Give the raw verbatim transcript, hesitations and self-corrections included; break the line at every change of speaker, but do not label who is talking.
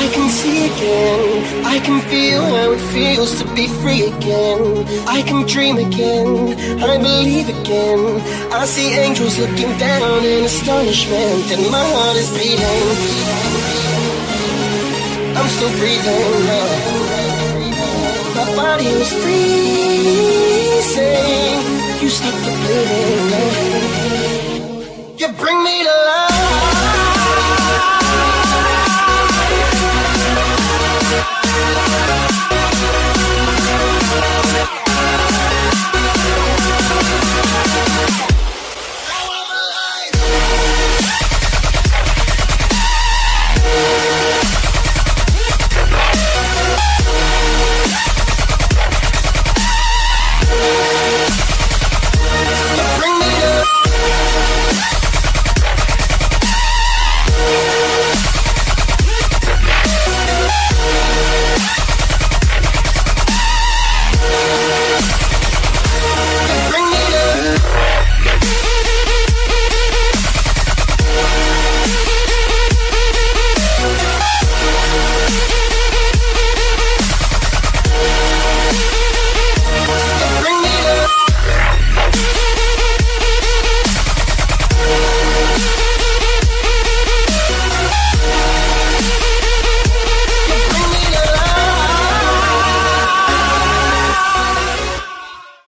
can see again, I can feel how it feels to be free again. I can dream again, I believe again. I see angels looking down in astonishment, and my heart is beating. I'm still breathing, yeah. My body was freezing. You stopped the bleeding, yeah. You bring me to life.